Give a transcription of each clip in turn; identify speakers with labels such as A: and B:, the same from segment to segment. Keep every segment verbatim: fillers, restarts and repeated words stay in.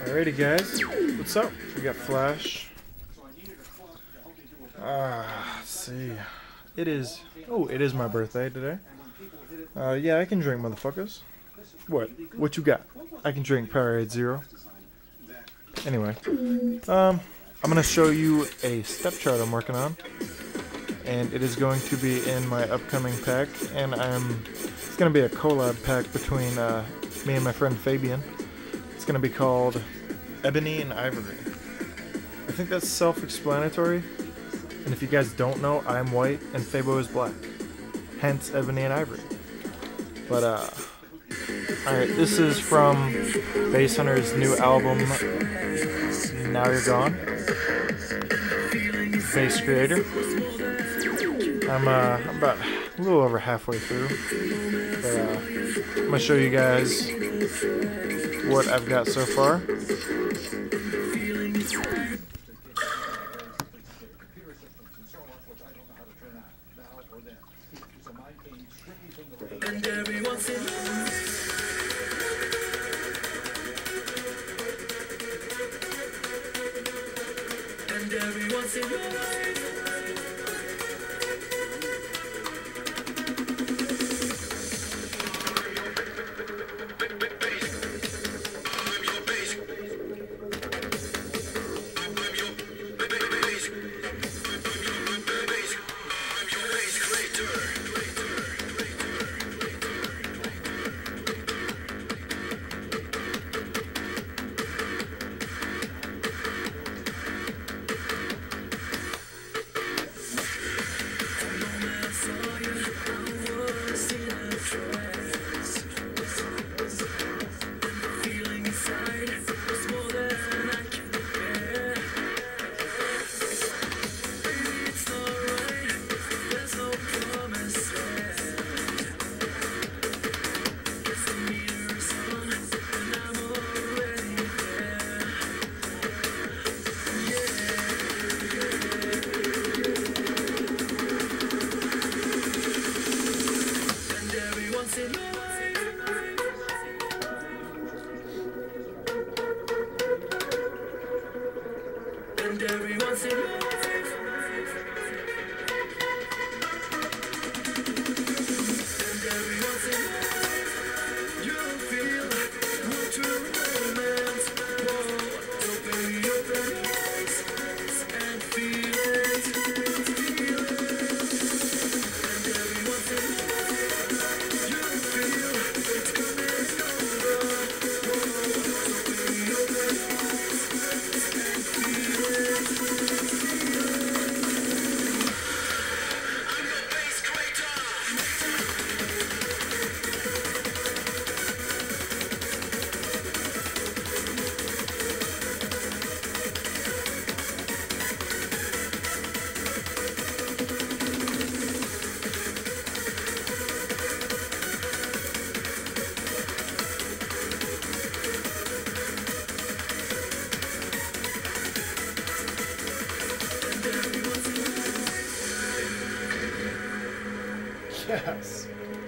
A: Alrighty guys, what's up? We got Flash. Ah, let's see. It is, oh, it is my birthday today. Uh, yeah, I can drink, motherfuckers. What? What you got? I can drink Powerade Zero. Anyway, um, I'm gonna show you a step chart I'm working on, and it is going to be in my upcoming pack, and I'm, it's gonna be a collab pack between uh, me and my friend Fabian. It's gonna be called Ebony and Ivory. I think that's self-explanatory, and if you guys don't know, I'm white and Fabo is black, hence Ebony and Ivory. But uh, alright, this is from Basshunters' new album, Now You're Gone. Bass creator. I'm uh, I'm about a little over halfway through, but uh, I'm gonna show you guys what I've got so far.
B: And every once in a while, and every once in a while, and every once in a while.
A: Yes.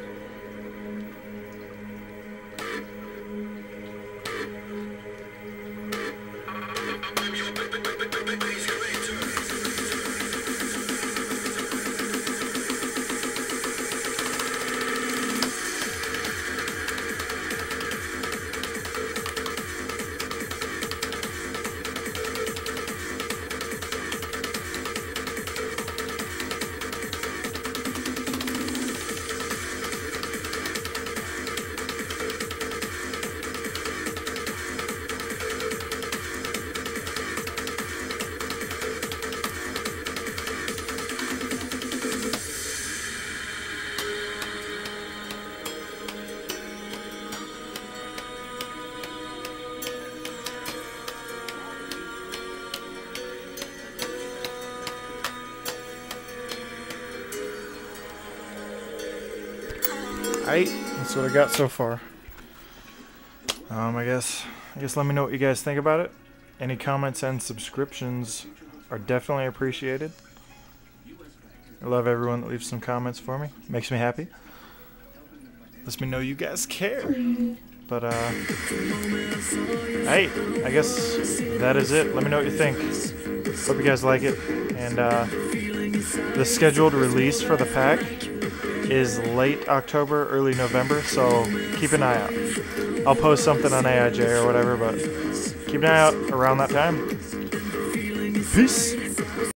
A: Alright, that's what I got so far. Um, I guess, I guess let me know what you guys think about it. Any comments and subscriptions are definitely appreciated. I love everyone that leaves some comments for me. Makes me happy. Lets me know you guys care. But, uh, hey, I guess that is it. Let me know what you think. Hope you guys like it. And uh, the scheduled release for the pack is late October, early November, so keep an eye out. I'll post something on A I J or whatever, but keep an eye out around that time. Peace!